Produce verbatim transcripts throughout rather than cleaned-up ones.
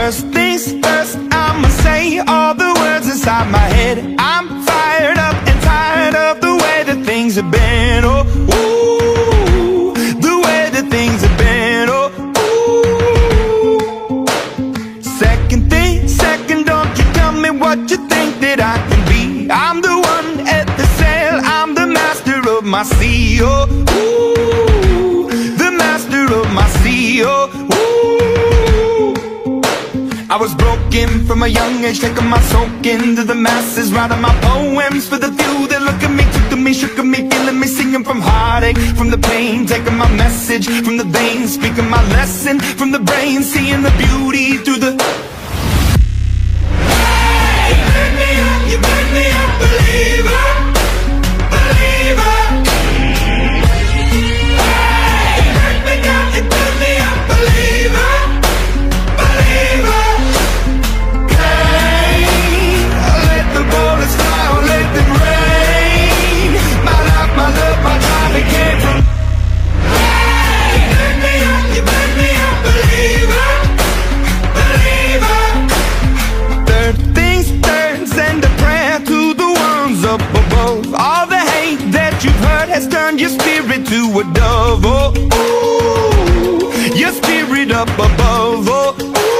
First things first, I'ma say all the words inside my head. I'm fired up and tired of the way that things have been. Oh, ooh, the way that things have been. Oh, ooh. Second thing, second, don't you tell me what you think that I can be. I'm the one at the sail, I'm the master of my sea. Oh, ooh, the master of my sea. Oh, ooh. I was broken from a young age, taking my soak into the masses, writing my poems for the few that look at me, took to me, shook at me, feeling me, singing from heartache, from the pain, taking my message from the veins, speaking my lesson from the brain, seeing the beauty through the... Hey, you made me up, you made me a believer, believer. Hey, you hurt me down, you built me a believer, believer. Bullets fly or let them rain. My life, my love, my drive, it came from. Hey, you made me up, you made me a believer, believer. Third things third, send a prayer to the ones up above. All the hate that you've heard has turned your spirit to a dove. Oh, ooh, your spirit up above. Oh,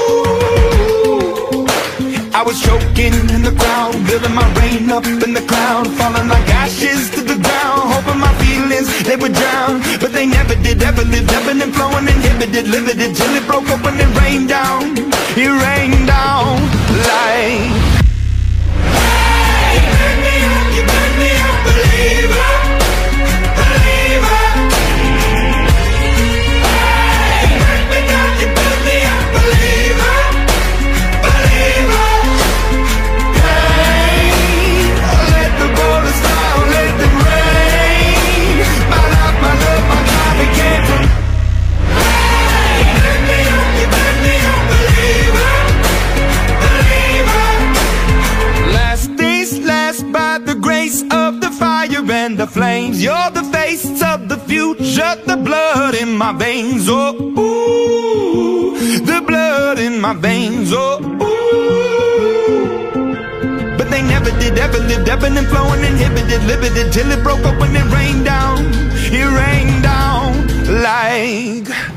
I was choking in the crowd, building my rain up in the cloud, falling like ashes to the ground, hoping my feelings, they would drown. But they never did, ever lived, ebbing and flowing, inhibited, limited, till it broke up when it rained down. It rained down like... Hey, you made me up, you made me a believer, believer. Hey, you hurt me down, you built me a believer, believer. And the flames, you're the face of the future, the blood in my veins. Oh, ooh, the blood in my veins. Oh, ooh. But they never did, ever lived, ebbing and flowing, inhibited, limited, till it broke up when it rained down. It rained down like...